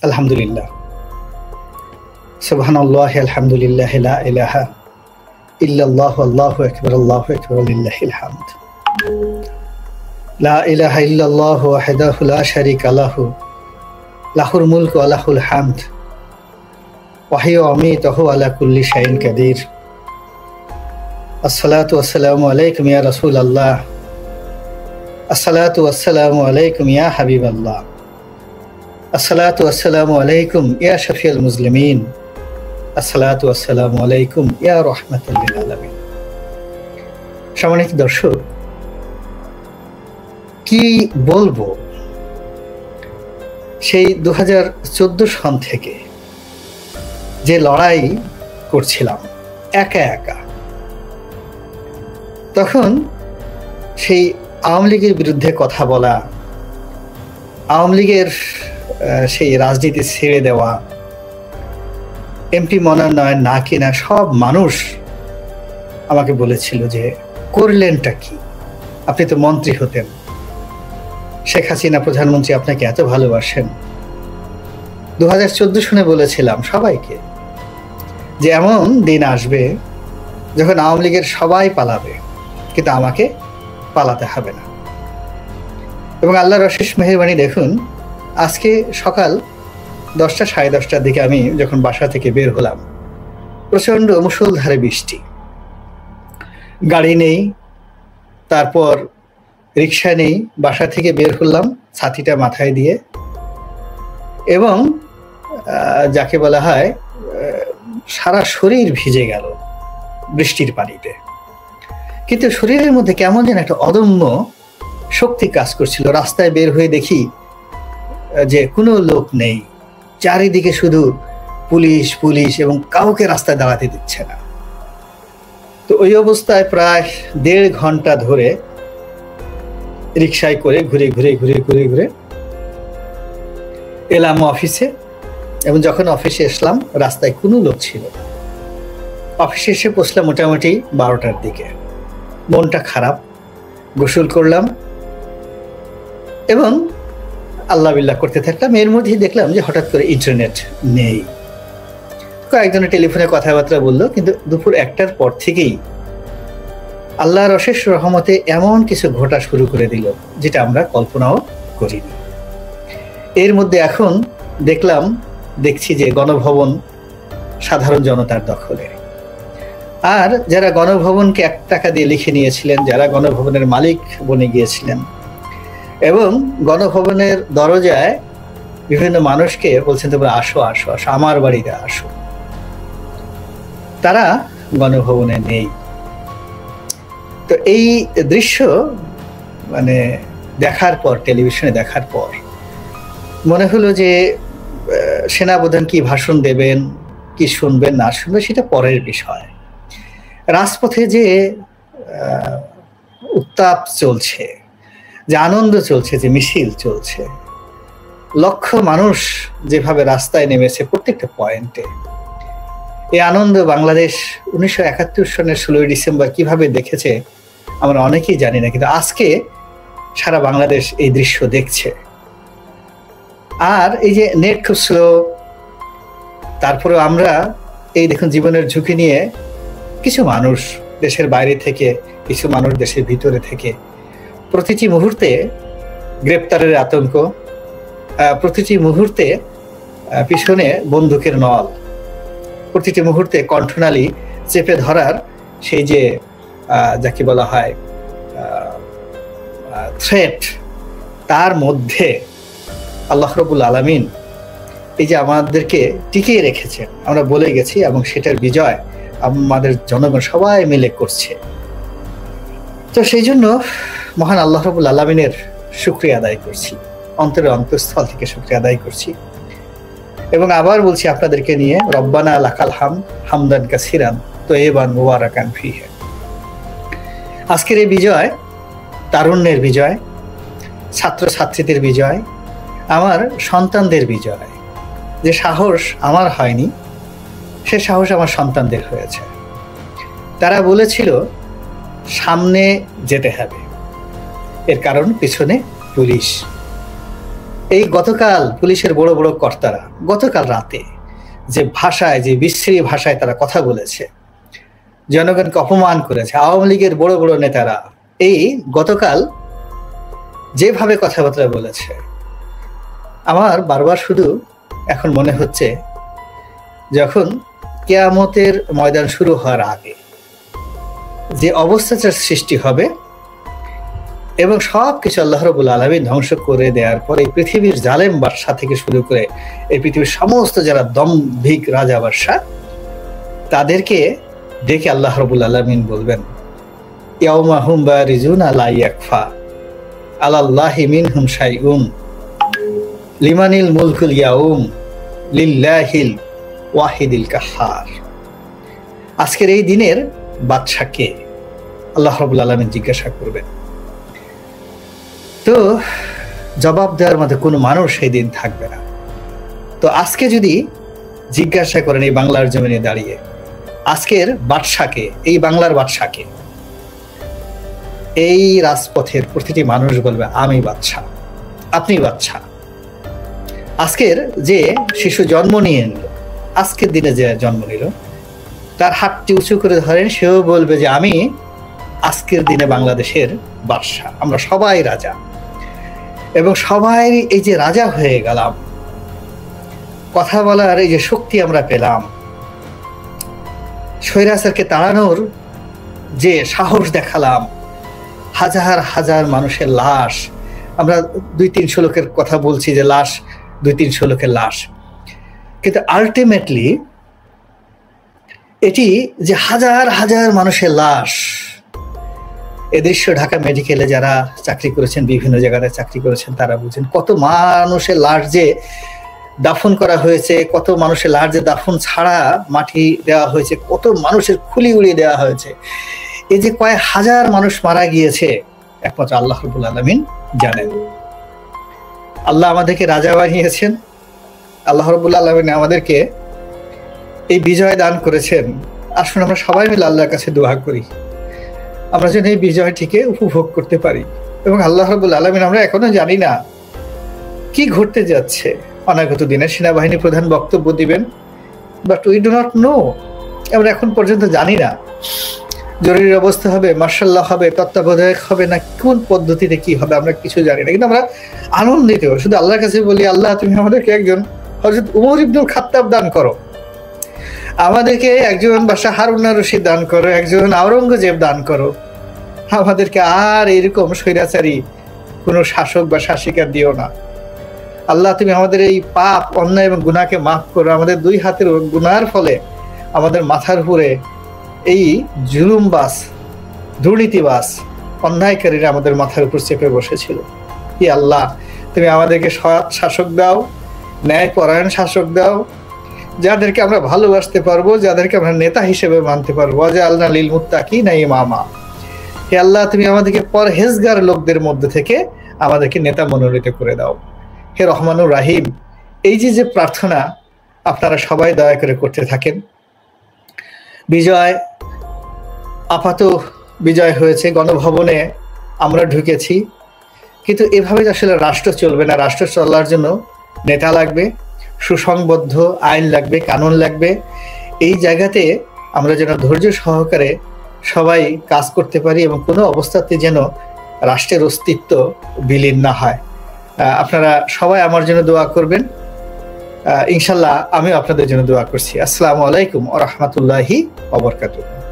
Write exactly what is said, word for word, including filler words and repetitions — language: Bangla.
আলহামদুলিল্লাহ, সুবহানাল্লাহ, আলহামদুলিল্লাহ, লা ইলাহা ইল্লাল্লাহ, আল্লাহু আকবার, আল্লাহু আকবার, লিল্লাহিল হামদ। লা ইলাহা ইল্লাল্লাহ ওয়াহদাহু লা শারীকা লাহু, লাহুল মুলকু ওয়া লাহুল হামদ, ওয়া হুয়া আমীতুহু আলা কুল্লি শাইইন কাদির। আসসালাতু ওয়াসসালামু আলাইকুম ইয়া রাসূলাল্লাহ, আসসালাতু ওয়াসসালামু আলাইকুম ইয়া হাবিবাল্লাহ, আসসালাতু ওয়াসসালামু আলাইকুম ইয়া শাফিউল মুসলিমিন, আসসালাতু ওয়াসসালামু আলাইকুম ইয়া রাহমাতাল লিল আলামিন। সম্মানিত দর্শক, কি বলবো, সেই দু হাজার চোদ্দ সন থেকে যে লড়াই করছিলাম একা একা, তখন সেই আওয়ামী লীগের বিরুদ্ধে কথা বলা, আওয়ামী লীগের সেই রাজনীতি ছেড়ে দেওয়া, এমপি মনোনয়ন না কিনা, সব মানুষ আমাকে বলেছিল যে করলেনটা কি, আপনি তো মন্ত্রী হতেন, শেখ হাসিনা প্রধানমন্ত্রী আপনাকে এত ভালোবাসেন। দু হাজার চোদ্দ সনে বলেছিলাম সবাইকে যে এমন দিন আসবে যখন আওয়ামী লীগের সবাই পালাবে, কিন্তু আমাকে পালাতে হবে না। এবং আল্লাহর অশেষ মেহেরবানি, দেখুন আজকে সকাল দশটা সাড়ে দশটার দিকে আমি যখন বাসা থেকে বের হলাম, প্রচণ্ড মুষলধারে বৃষ্টি, গাড়ি নেই, তারপর রিক্সা নেই, বাসা থেকে বের হলাম ছাতিটা মাথায় দিয়ে, এবং যাকে বলা হয় সারা শরীর ভিজে গেল বৃষ্টির পানিতে। কিন্তু শরীরের মধ্যে কেমন যেন একটা অদম্য শক্তি কাজ করছিল। রাস্তায় বের হয়ে দেখি যে কোনো লোক নেই, চারিদিকে শুধু পুলিশ পুলিশ এবং কাউকে রাস্তায় দাঁড়াতে দিচ্ছে না। তো ওই অবস্থায় প্রায় দেড় ঘন্টা ধরে রিক্সায় করে ঘুরে ঘুরে ঘুরে ঘুরে ঘুরে এলাম অফিসে। এবং যখন অফিসে আসলাম রাস্তায় কোনো লোক ছিল না। অফিসে এসে পৌঁছলাম মোটামুটি বারোটার দিকে। মনটা খারাপ, গোসল করলাম এবং আল্লাহ বিল্লাহ করতে থাকলাম। এর মধ্যেই দেখলাম যে হঠাৎ করে ইন্টারনেট নেই। কয়েকজনের টেলিফোনে কথাবার্তা বললো, কিন্তু দুপুর একটার পর থেকেই আল্লাহর অশেষ রহমতে এমন কিছু ঘটা শুরু করে দিল যেটা আমরা কল্পনাও করিনি। এর মধ্যে এখন দেখলাম দেখছি যে গণভবন সাধারণ জনতার দখলে। আর যারা গণভবনকে এক টাকা দিয়ে লিখে নিয়েছিলেন, যারা গণভবনের মালিক বনে গিয়েছিলেন এবং গণভবনের দরজায় বিভিন্ন মানুষকে বলছেন তোমরা আসো আসো আসো আমার বাড়িতে আসো, তারা গণভবনে নেই। তো এই দৃশ্য মানে দেখার পর, টেলিভিশনে দেখার পর মনে হলো যে সেনাপ্রধান কি ভাষণ দেবেন, কি শুনবেন না শুনবেন সেটা পরের বিষয়। রাজপথে যে উত্তাপ চলছে, যে আনন্দ চলছে, যে মিছিল চলছে, লক্ষ মানুষ যেভাবে রাস্তায় নেমেছে প্রত্যেকটা পয়েন্টে, এই আনন্দ বাংলাদেশ উনিশশো একাত্তর সনের ষোলোই ডিসেম্বর কিভাবে দেখেছে আমরা অনেকেই জানি না, কিন্তু আজকে সারা বাংলাদেশ এই দৃশ্য দেখছে। আর এই যে নেট খুব স্লো, তারপরেও আমরা এই দেখুন জীবনের ঝুঁকি নিয়ে কিছু মানুষ দেশের বাইরে থেকে, কিছু মানুষ দেশের ভিতরে থেকে প্রতিটি মুহূর্তে গ্রেপ্তারের আতঙ্ক, প্রতিটি মুহূর্তে পিছনে বন্দুকের নল, প্রতিটি মুহূর্তে কণ্ঠনালী চেপে ধরার সেই যে যাকে বলা হয় থ্রেট, তার মধ্যে আল্লাহ রাব্বুল আলামিন এই যে আমাদেরকে টিকিয়ে রেখেছেন, আমরা বলে গেছি, এবং সেটার বিজয় আমাদের জনগণ সবাই মিলে করছে। তো সেই জন্য মহান আল্লাহ রাব্বুল আলামিনের শুকরিয়া আদায় করছি, অন্তরের অন্তঃস্থল থেকে শুকরিয়া আদায় করছি। এবং আবার বলছি আপনাদেরকে নিয়ে, রব্বানা লাকাল হামদ হামদান কাসিরান তয়্যিবান মুবারাকান ফীহি। আজকের এই বিজয় তারুণ্যের বিজয়, ছাত্রছাত্রীদের বিজয়, আমার সন্তানদের বিজয়। যে সাহস আমার হয়নি সে সাহস আমার সন্তানদের হয়েছে। তারা বলেছিল সামনে যেতে হবে, এর কারণ পিছনে পুলিশ। এই গতকাল পুলিশের বড় বড় কর্তারা গতকাল রাতে যে ভাষায়, যে বিশ্রী ভাষায় তারা কথা বলেছে, জনগণকে অপমান করেছে, আওয়ামী লীগের বড় বড় নেতারা এই গতকাল যেভাবে কথাবার্তা বলেছে, আমার বারবার শুধু এখন মনে হচ্ছে যখন কিয়ামতের ময়দান শুরু হওয়ার আগে যে অবস্থাটার সৃষ্টি হবে এবং সব কিছু আল্লাহ রাব্বুল আলামিন ধ্বংস করে দেওয়ার পর এই পৃথিবীর জালেম বাদশা থেকে শুরু করে এই পৃথিবীর সমস্ত যারা দম্ভিক রাজা বাদশা, তাদেরকে দেখে আল্লাহ রাব্বুল আলামিন বলবেন, ইয়াউমা হুম বারিজুনা লা ইয়াকফা আলাল্লাহি মিনহুম শাইউন লিমানিল মুলকুল ইয়াউম লিল্লাহিল ওয়াহিদিল কাহ্হার। আজকের এই দিনের বাদশাকে আল্লাহ রাব্বুল আলামিন জিজ্ঞাসা করবেন। তো জবাব দেওয়ার মধ্যে কোনো মানুষ সেই দিন থাকবে না। তো আজকে যদি জিজ্ঞাসা করেন এই বাংলার জমিনে দাঁড়িয়ে আজকের বাদশাকে, এই বাংলার বাদশাকে, এই রাজপথের প্রতিটি মানুষ বলবে আমি বাদশা, আপনি বাদশা। আজকের যে শিশু জন্ম নিয়ে নিল, আজকের দিনে যে জন্ম নিল, তার হাতটি উঁচু করে ধরেন, সেও বলবে যে আমি আজকের দিনে বাংলাদেশের বাদশা, আমরা সবাই রাজা। এবং সবাই এই যে রাজা হয়ে গেলাম, কথা বলার এই যে শক্তি আমরা পেলাম, স্বৈরাচারকে তাড়ানোর যে সাহস দেখালাম, হাজার হাজার মানুষের লাশ, আমরা দুই তিনশো লোকের কথা বলছি যে লাশ, দুই তিনশো লোকের লাশ, কিন্তু আলটিমেটলি এটি যে হাজার হাজার মানুষের লাশ। এ দৃশ্য ঢাকা মেডিকেলে যারা চাকরি করেছেন, বিভিন্ন জায়গায় চাকরি করেছেন, তারা বুঝেন কত মানুষের লাশ যে দাফন করা হয়েছে, কত মানুষের লাশ যে দাফন ছাড়া মাটি দেওয়া হয়েছে, কত মানুষের খুলি উড়িয়ে দেওয়া হয়েছে। এই যে কয়েক হাজার মানুষ মারা গিয়েছে, একমাত্র আল্লাহ রাব্বুল আলামিন জানেন। আল্লাহ আমাদেরকে রাজা বানিয়েছেন, আল্লাহ রাব্বুল আলামিন আমাদেরকে এই বিজয় দান করেছেন। আসুন আমরা সবাই মিলে আল্লাহর কাছে দোয়া করি আমরা যেন এই বিজয়টিকে উপভোগ করতে পারি। এবং আল্লাহ রাব্বুল আলামিন, আমরা এখনো জানি না কি ঘটতে যাচ্ছে, অনাগত দিনে সেনাবাহিনী প্রধান বক্তব্য দিবেন, but we do not know, আমরা এখন পর্যন্ত জানি না জরুরি অবস্থা হবে, মার্শাল্লাহ হবে, তত্ত্বাবধায়ক হবে, না কোন পদ্ধতিতে কি হবে আমরা কিছু জানি না। কিন্তু আমরা আনন্দিত, শুধু আল্লাহর কাছে বলি, আল্লাহ তুমি আমাদেরকে একজন হযরত উমর ইবনুল খাত্তাব দান করো, আমাদেরকে একজন বাদশা হারুন আর রশিদ দান করো, একজন আওরঙ্গজেব দান করো, আমাদেরকে আর এরকম স্বৈরাচারী কোনো শাসক বা শাসিকা দিও না। আল্লাহ তুমি আমাদের এই পাপ, অন্যায় এবং গুনাহকে মাফ করো। আমাদের দুই হাতের গুনার ফলে আমাদের মাথার উপরে এই জুলুমবাস, দুর্নীতিবাস, অন্যায়কারীরা আমাদের মাথার উপর চেপে বসেছিল। কি আল্লাহ তুমি আমাদেরকে সৎ শাসক দাও, ন্যায় পরায়ণ শাসক দাও, যাদেরকে আমরা ভালোবাসতে পারবো, যাদেরকে আমরা নেতা হিসেবে মানতে পারবো। ওয়াজআলনা লিল মুত্তাকিনা ইমামা। হে আল্লাহ তুমি আমাদেরকে পরহেজগার লোকদের মধ্যে থেকে আমাদেরকে নেতা মনোনীত করে দাও। হে রহমানুর রাহিম, এই যে যে প্রার্থনা আপনারা সবাই দয়া করে করতে থাকেন। বিজয় আপাত বিজয় হয়েছে, গণভবনে আমরা ঢুকেছি, কিন্তু এভাবে আসলে রাষ্ট্র চলবে না। রাষ্ট্র চলার জন্য নেতা লাগবে, সুসংবদ্ধ আইন লাগবে, কানুন লাগবে। এই জায়গাতে আমরা যেন ধৈর্য সহকারে সবাই কাজ করতে পারি এবং কোনো অবস্থাতে যেন রাষ্ট্রের অস্তিত্ব বিলীন না হয়। আপনারা সবাই আমার জন্য দোয়া করবেন, ইনশাল্লাহ আমিও আপনাদের জন্য দোয়া করছি। আসসালামু আলাইকুম ওয়া রাহমাতুল্লাহি ওয়া বারাকাতুহু।